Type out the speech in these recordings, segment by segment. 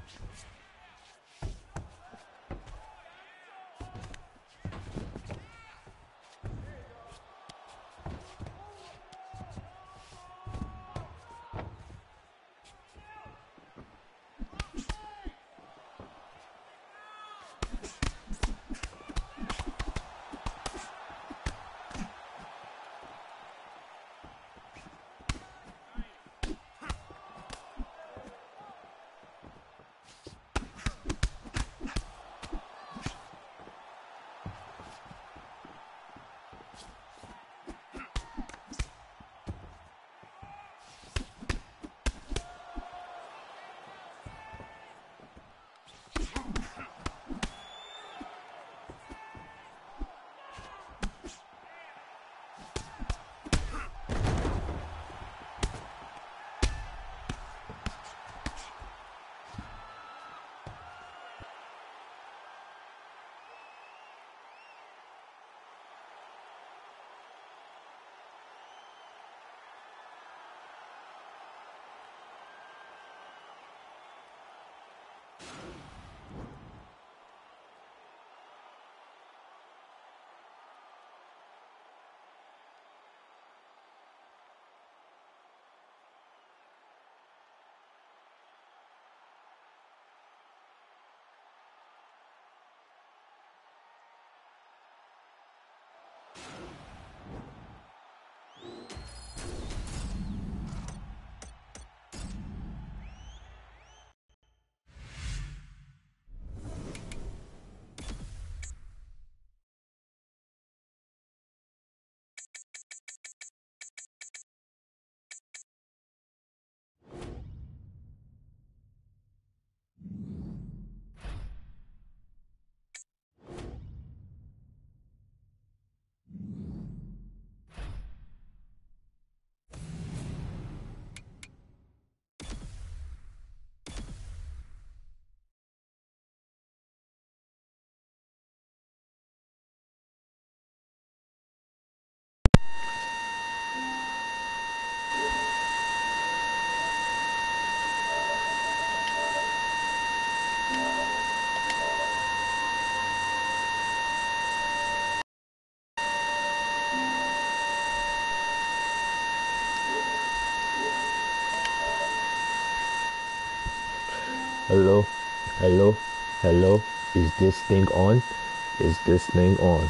Hello, hello, hello. Is this thing on? Is this thing on?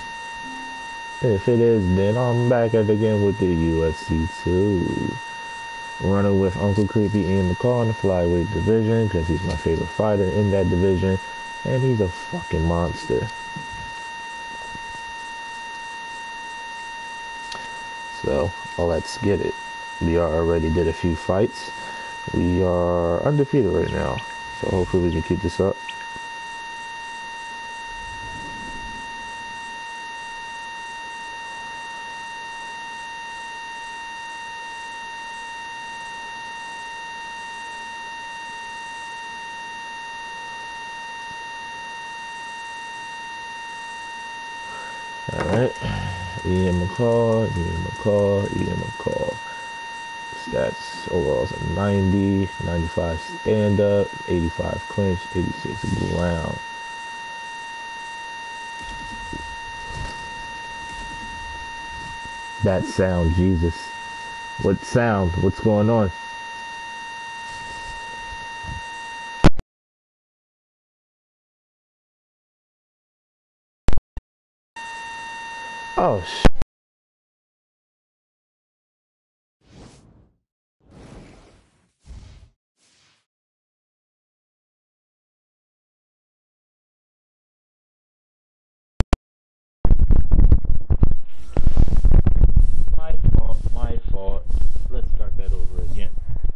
If it is, then I'm back at it again with the UFC 2. Running with Uncle Creepy Ian McCall in the flyweight division because he's my favorite fighter in that division, and he's a fucking monster. So, let's get it. We already did a few fights. We are undefeated right now, so hopefully we can keep this up. Alright, Ian McCall. Stats overall is a 90, 95 stand up, 85 clinch, 86 ground. That sound, Jesus. What sound? What's going on? Oh, my fault. Let's start that over again.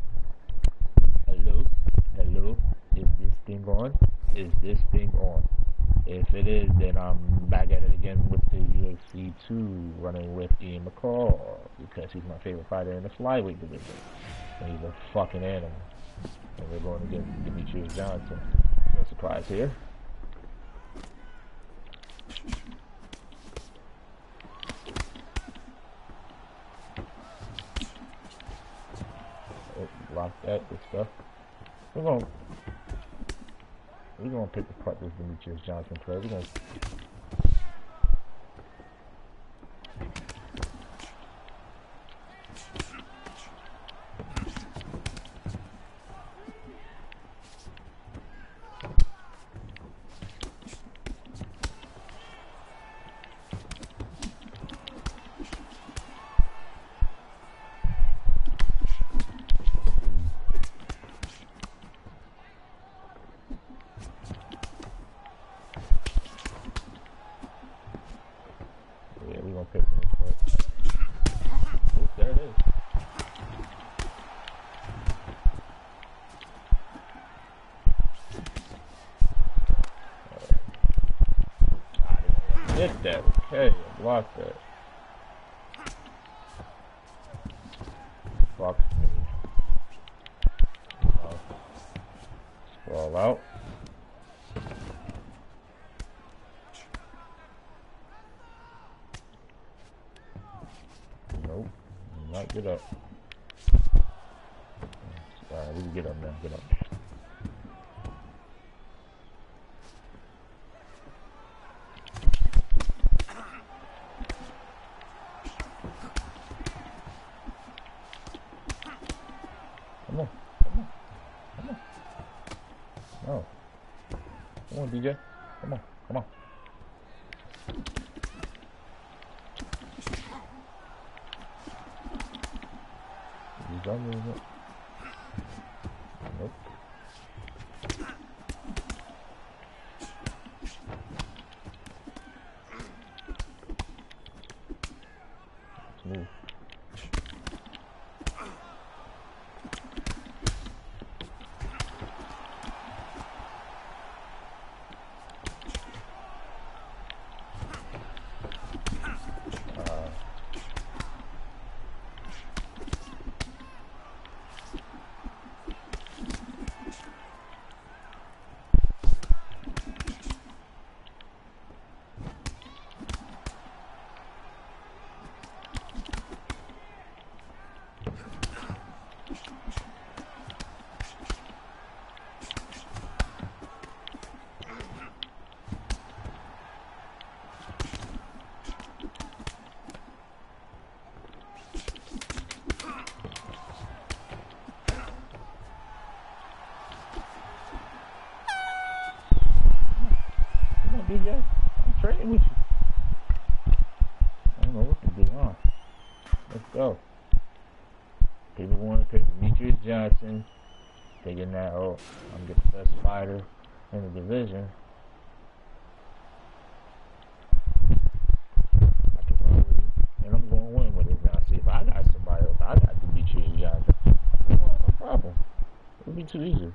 Hello, is this thing on? Is this thing on? If it is, then I'm back at it again with the UFC 2, running with Ian McCall, because he's my favorite fighter in the flyweight division. And he's a fucking animal. And we're going against Demetrius Johnson. No surprise here. Oh, block that, good stuff. We're going. We're gonna pick apart this Demetrius Johnson play. We're gonna. Yeah, we're gonna pick him apart. Oop, there it is. Hit that. Okay, block that. Block me. Scroll out. Nope. Not get up. Alright, we can get up now. Get up. Come on. Come on. Come on. No. Come on, DJ. Come on. Come on. You done with it? Nope. Let's move. DJ, I'm trading with you. I don't know what to do, huh? Let's go. People want to pick Demetrius Johnson, thinking that, oh, I'm the best fighter in the division. I can run with him, and I'm going to win with it now. See, if I got somebody else, I got Demetrius Johnson. No problem. It'll be too easy.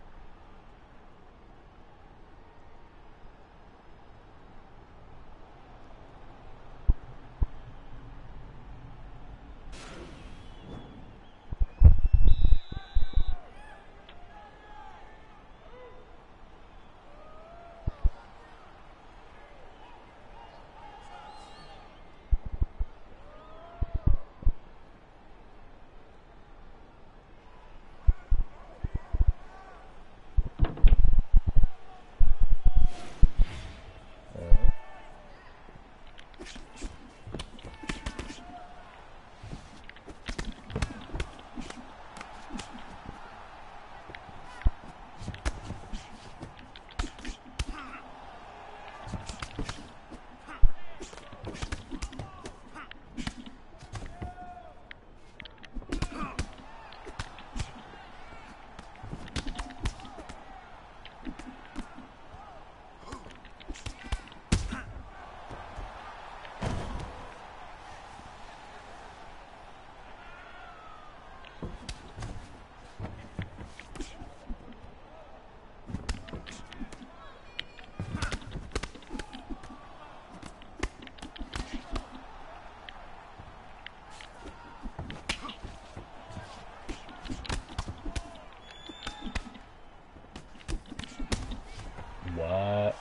What?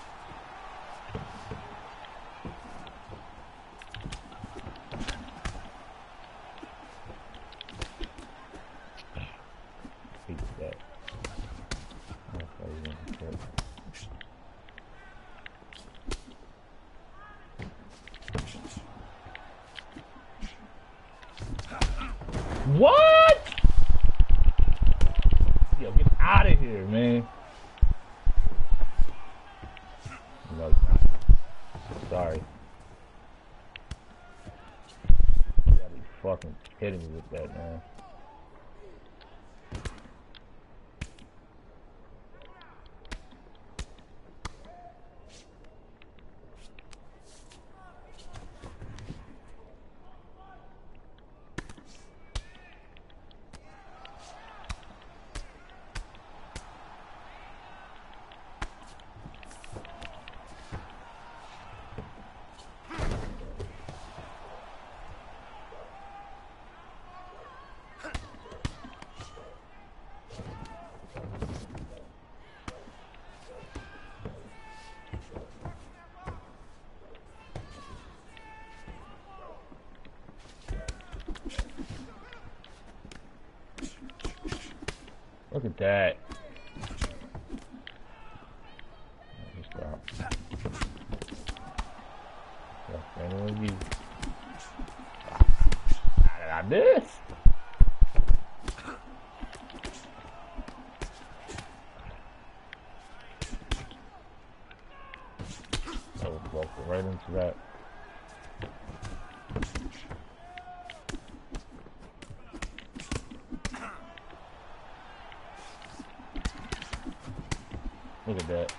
Hate that. Okay, here, man. No, sorry. You gotta be fucking kidding me with that, man. Look at that. Stop. You. How did I miss? I was walking right into that. Look at that.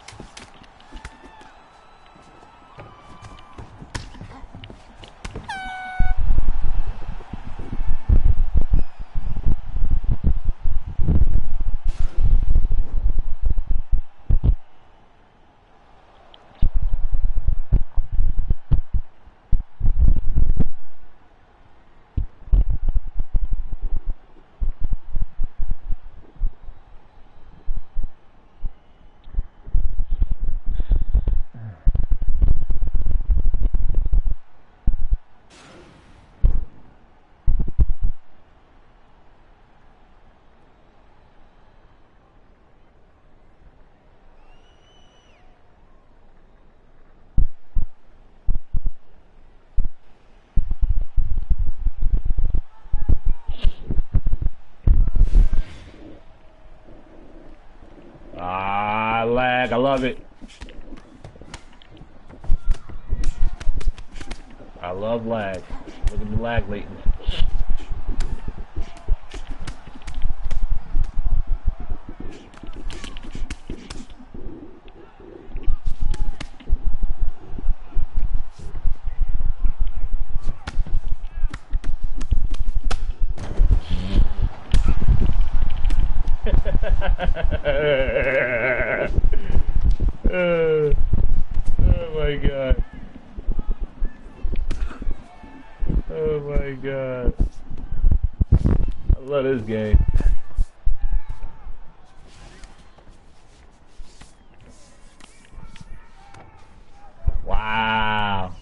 Lag. I love it. I love lag. Look at the lag latency. Oh my god. Oh my god. I love this game. Wow.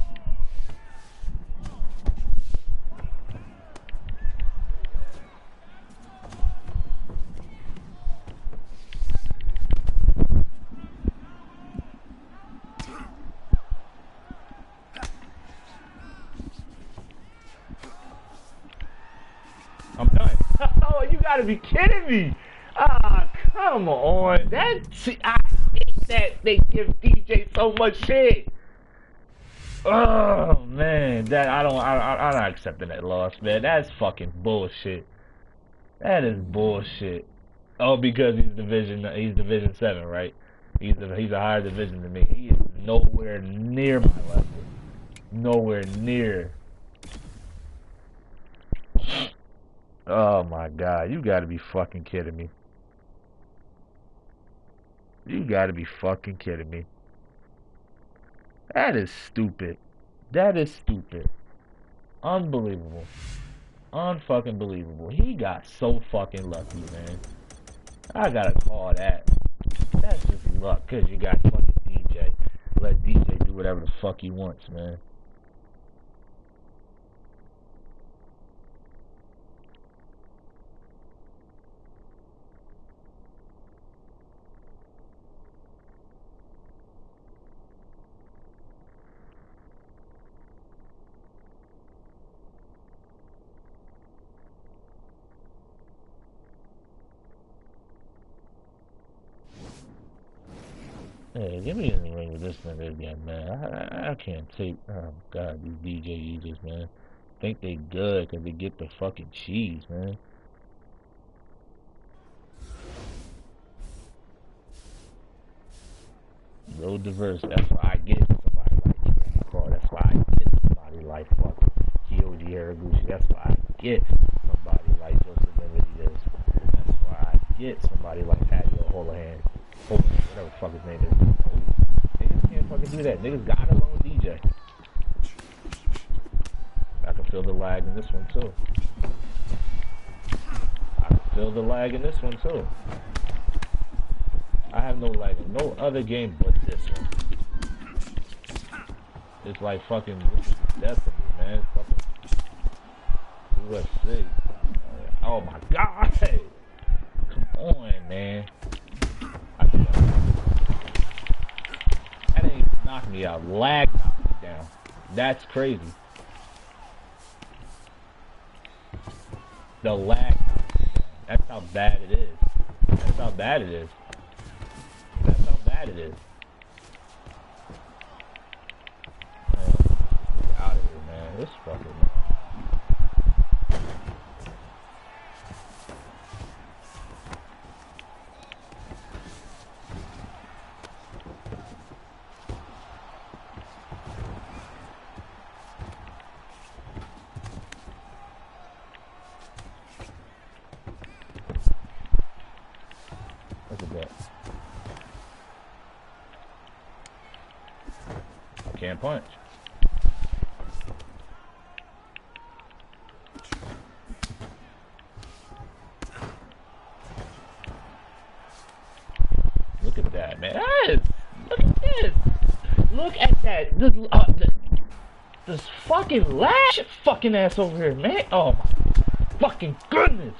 I'm done. Oh, you gotta be kidding me. Ah, come on. I hate that they give DJ so much shit. Oh man, I'm not accepting that loss, man. That's fucking bullshit. That is bullshit. Oh, because he's Division 7, right? He's a higher division than me. He is nowhere near my level. Nowhere near. Oh my god, you gotta be fucking kidding me. You gotta be fucking kidding me. That is stupid. That is stupid. Unbelievable. Unfucking believable. He got so fucking lucky, man. I gotta call that. That's just luck, cause you got fucking DJ. Let DJ do whatever the fuck he wants, man. Hey, get me in the ring with this nigga again, man. I can't take. Oh God, these DJ users, man. Think they good because they get the fucking cheese, man. Real diverse. That's why I get somebody like Call. That's why I get somebody like fucking Kyoji Haraguchi. That's why I get somebody like Joseph Benavidez. That's why I get somebody like Patio Holohan. Whatever the fuck his name is. Niggas can't fucking do that. Niggas gotta learn DJ. I can feel the lag in this one too. I can feel the lag in this one too. I have no lag in no other game but this one. It's like fucking, this is death for me, man. Fucking UFC. Oh my god! Come on, man. That ain't knocked me out. Lag knocked me down. That's crazy. The lag knocked me down. That's how bad it is. That's how bad it is. That's how bad it is. Man, get out of here, man. This fucking man. Look at that. I can't punch. Look at that, man. Look at this. Look at that. This fucking lag fucking ass over here, man. Oh my fucking goodness.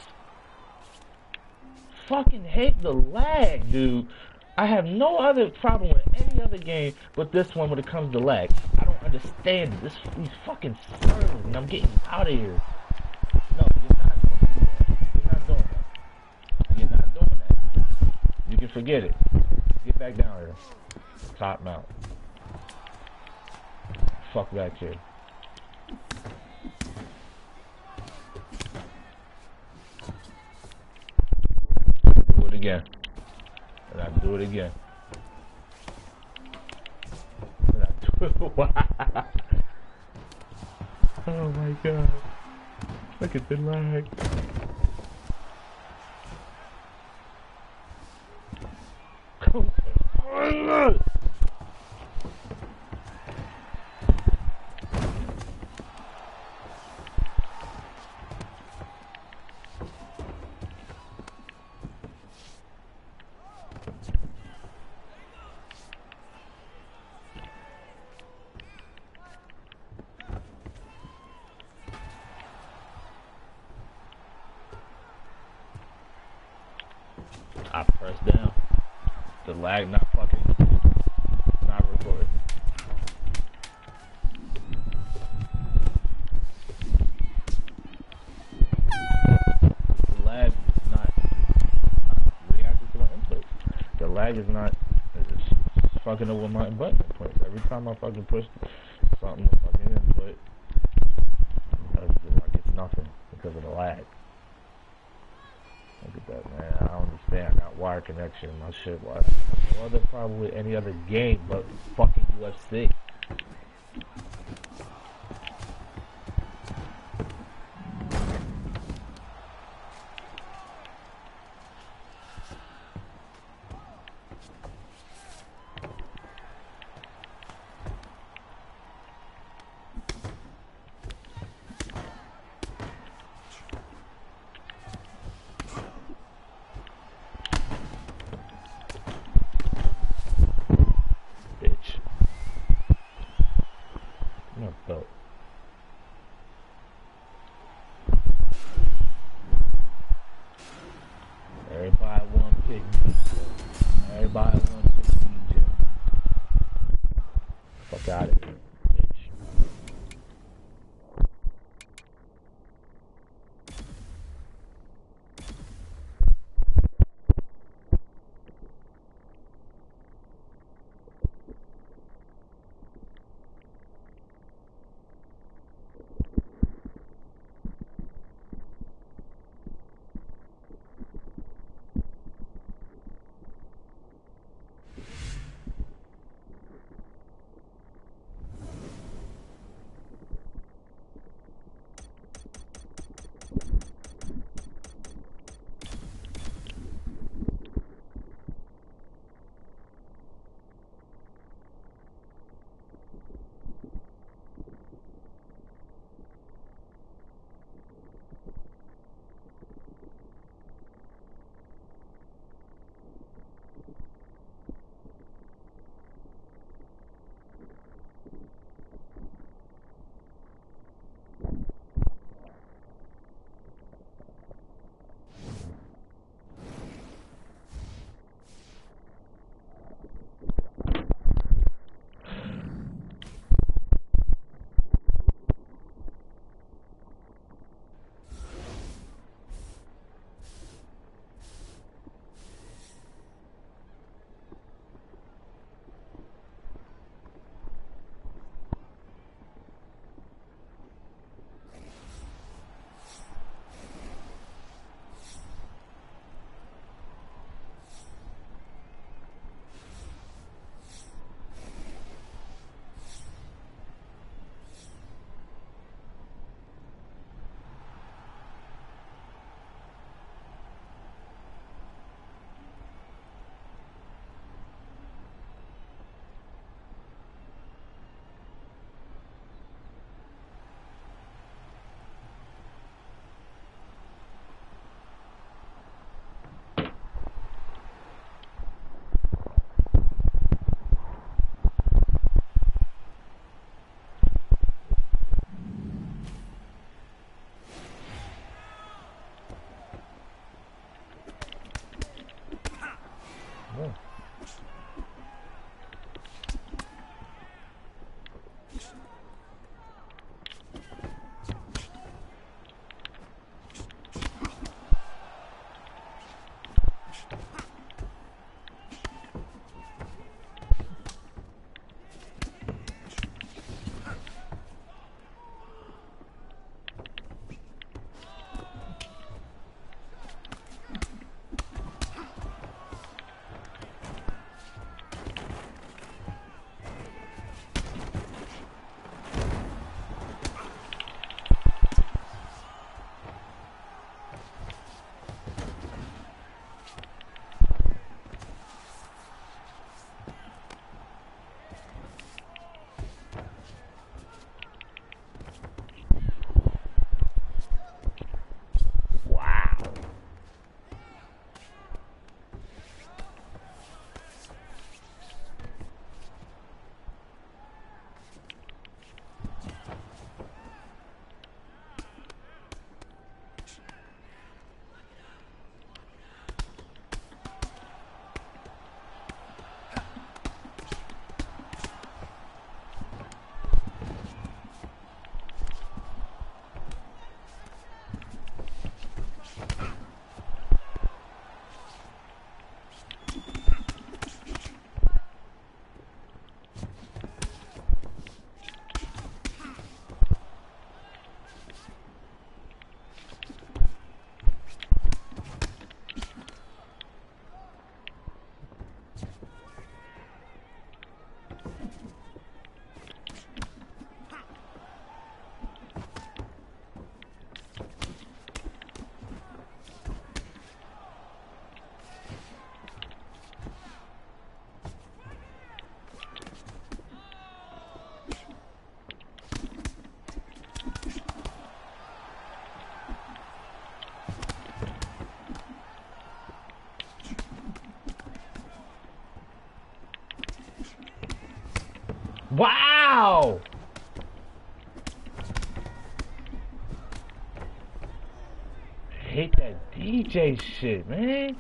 Fucking hate the lag, dude. I have no other problem with any other game but this one when it comes to lag. I don't understand this. These fucking servers, and I'm getting out of here. No, you're not doing that. You're not doing that. You can forget it. Get back down here. Top mount. Fuck back here. Do it again. And I do it again. And I do it. Wow. Oh my god. Look at the lag. Come on. I press down. The lag not recording. The lag is not reacting to my input. The lag is not it's fucking over my button input. Every time I fucking push something fucking input, like it's nothing because of the lag. Look at that, man. I don't understand. I got wire connection. My shit. Why? No other problem with any other game but fucking UFC. Belt. Everybody want to pick me. Everybody want to pick DJ. Fuck out of here, bitch. Yeah. Wow. Wow! I hate that DJ shit, man.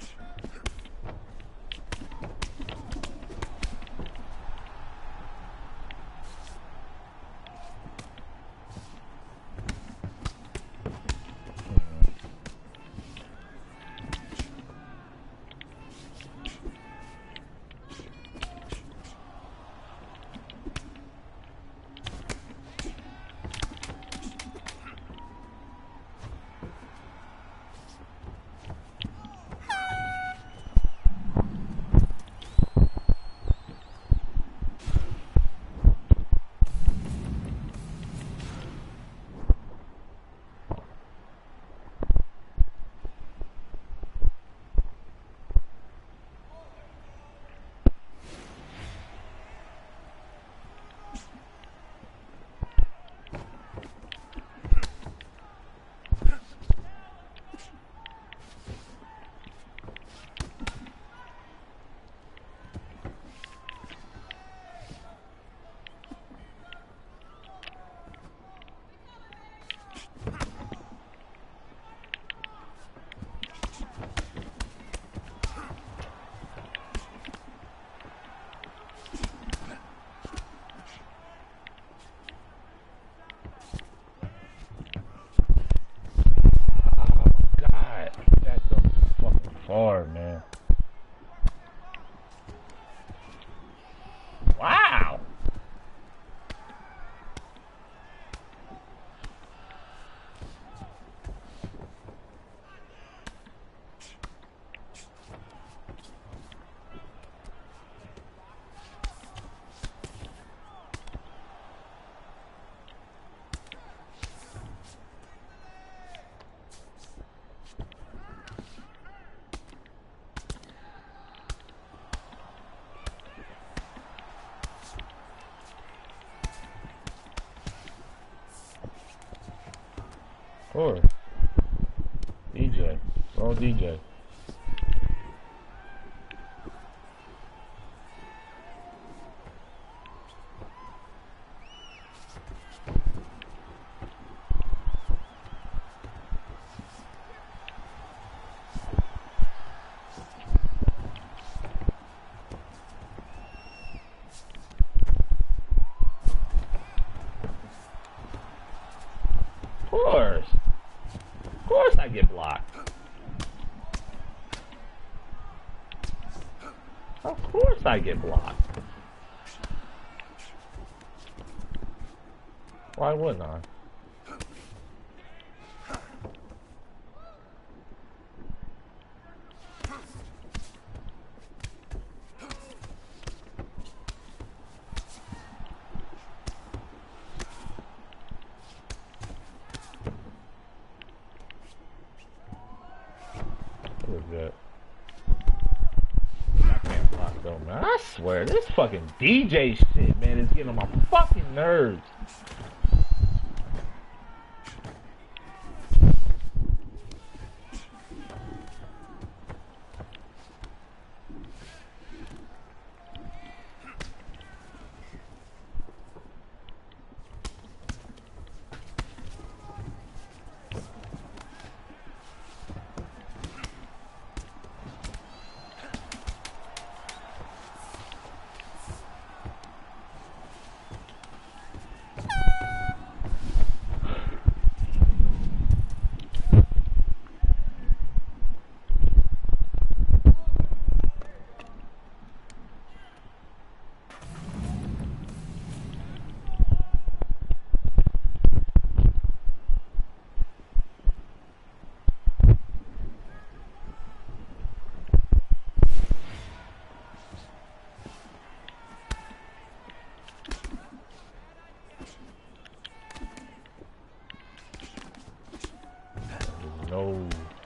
God, that's so fucking far, man. Wow! Or DJ. All DJ. Of course I get blocked. Why wouldn't I? What is that? I can't block though, man. I swear, this fucking DJ shit, man, is getting on my fucking nerves. No.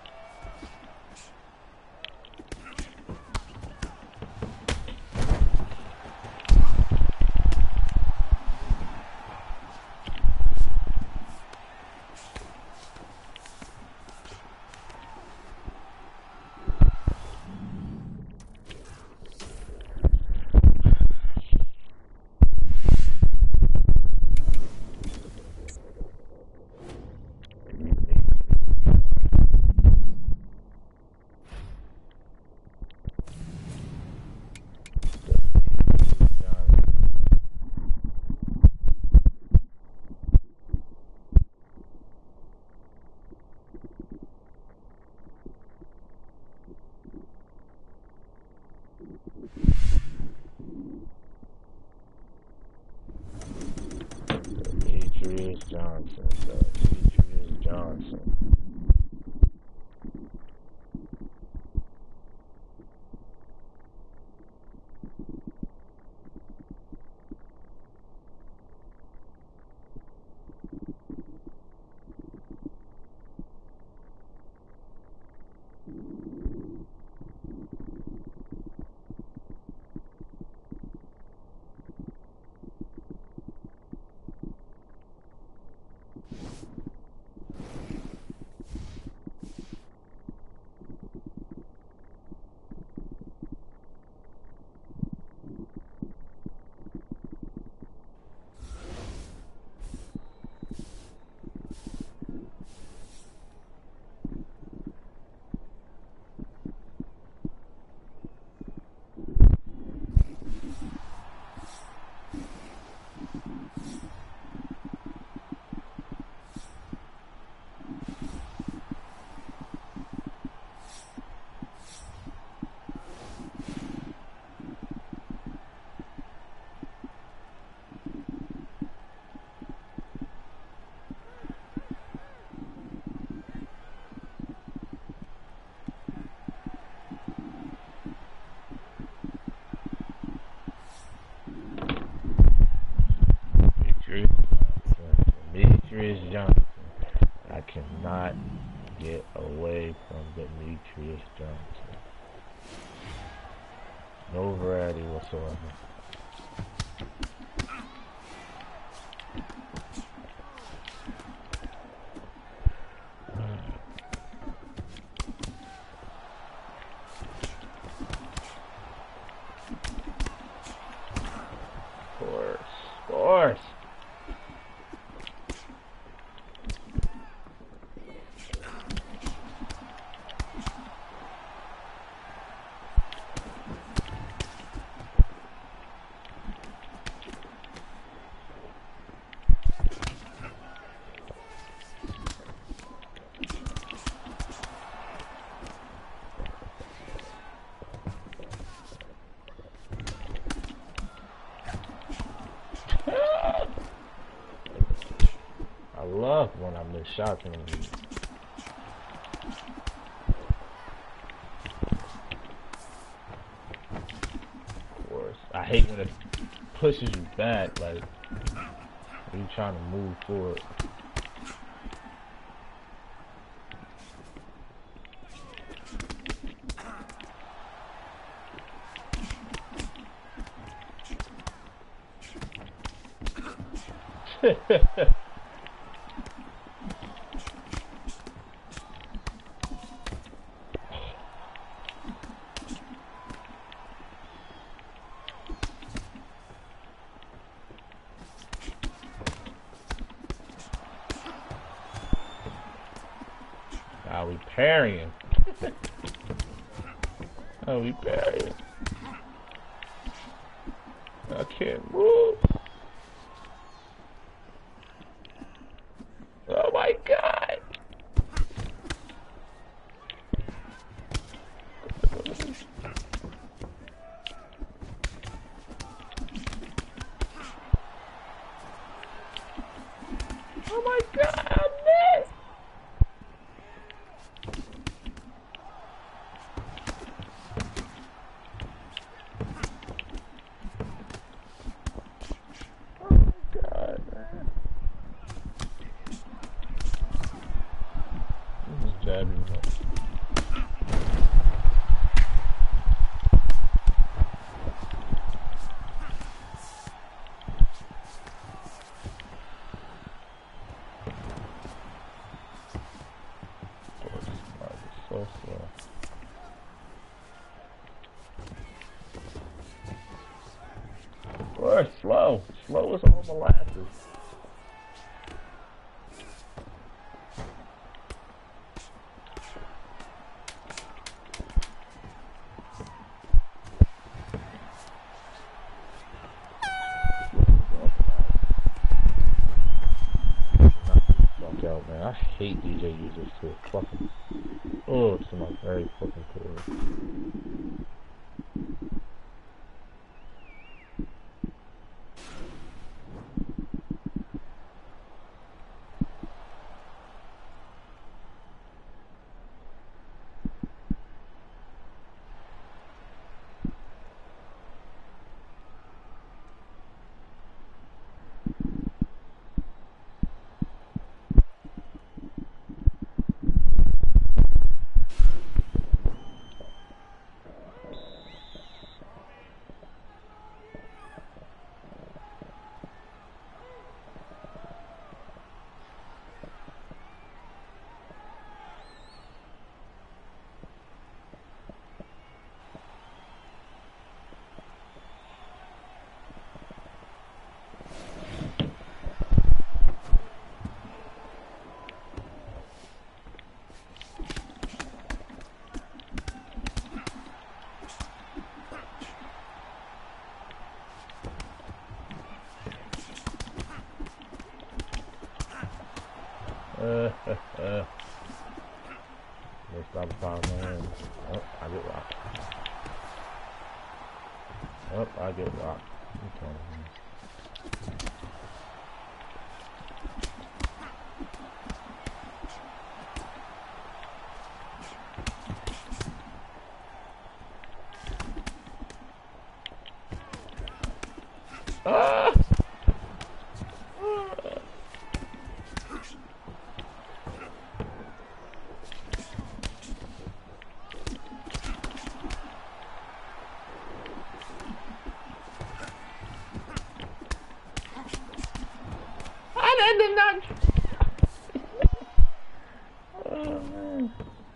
Demetrius Johnson. Demetrius Johnson. Demetrius Johnson. I cannot get away from Demetrius Johnson. No variety whatsoever. Of course. getting shots in him. Of course. I hate when it pushes you back, like when you trying to move forward. Now we parrying. Oh, we parrying. I can't move. Oh my god. Oh my god, I missed. Oh my god, man. I'm just jabbing him. So slow. Boy, slow. Slow as all molasses. Fuck out, man. I hate DJ users too. Fucking. Oh, it's my very fucking core. Next stop time, man. Oh, I get rocked. Oh, I get rocked. Okay, man. Ah! I did not. Oh, man.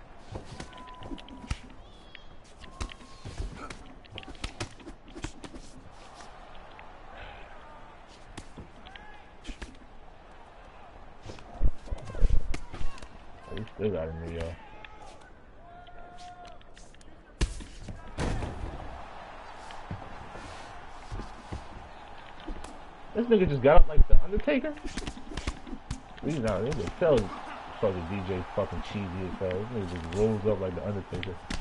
We still got him, yo. This nigga just got up like the Undertaker. These now, they can tell fucking DJ fucking cheesy as hell. This nigga just rolls up like the Undertaker.